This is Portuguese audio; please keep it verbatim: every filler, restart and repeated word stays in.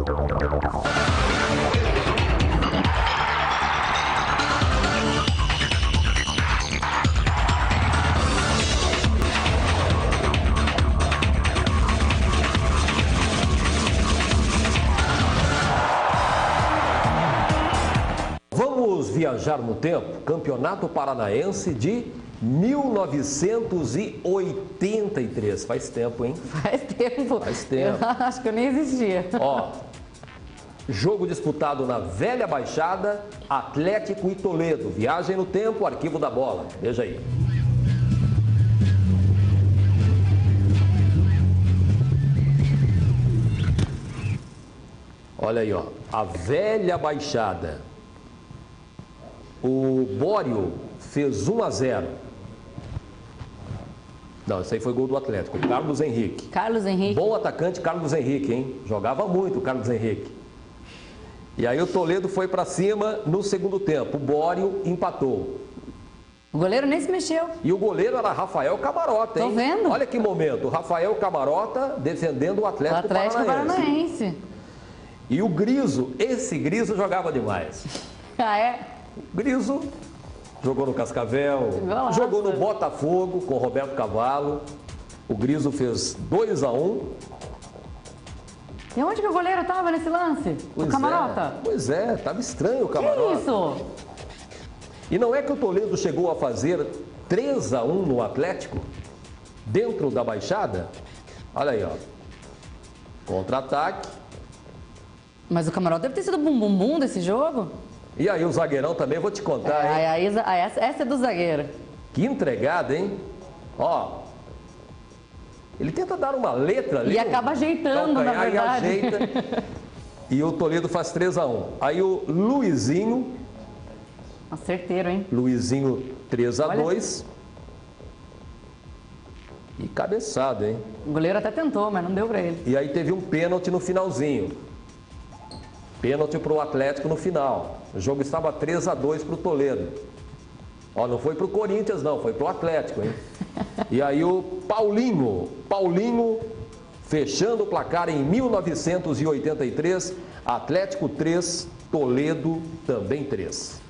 Vamos viajar no tempo, Campeonato Paranaense de mil novecentos e oitenta e três. Faz tempo, hein? Faz tempo. Faz tempo. Eu acho que eu nem existia. Ó, jogo disputado na Velha Baixada, Atlético e Toledo. Viagem no tempo, arquivo da bola. Veja aí. Olha aí, ó, a Velha Baixada. O Bório fez um a zero. Não, isso aí foi gol do Atlético, Carlos Henrique. Carlos Henrique. Bom atacante, Carlos Henrique, hein? Jogava muito o Carlos Henrique. E aí o Toledo foi para cima no segundo tempo. O Bório empatou. O goleiro nem se mexeu. E o goleiro era Rafael Camarota, hein? Tô vendo. Olha que momento. O Rafael Camarota defendendo o Atlético, O Atlético Paranaense. Paranaense. E o Griso, esse Griso jogava demais. Ah, é? O Griso jogou no Cascavel, Golaço. jogou no Botafogo com o Roberto Cavalo. O Griso fez dois a um. E onde que o goleiro estava nesse lance? Pois o Camarota? É, pois é, estava estranho o Camarota. Que isso? E não é que o Toledo chegou a fazer três a um no Atlético, dentro da Baixada? Olha aí, ó. Contra-ataque. Mas o Camarota deve ter sido bum bum bum desse jogo. E aí o zagueirão também, vou te contar, hein? É, aí, aí, aí, essa, essa é do zagueiro. Que entregada, hein? Ó, ele tenta dar uma letra ali. E acaba ajeitando, na verdade. E ajeita. E o Toledo faz três a um. Aí o Luizinho. Acerteiro, hein? Luizinho três a dois. Olha. E cabeçada, hein? O goleiro até tentou, mas não deu pra ele. E aí teve um pênalti no finalzinho. Pênalti para o Atlético no final. O jogo estava três a dois para o Toledo. Ó, não foi para o Corinthians, não, foi para o Atlético, hein? E aí o Paulinho, Paulinho fechando o placar em mil novecentos e oitenta e três, Atlético três, Toledo também três.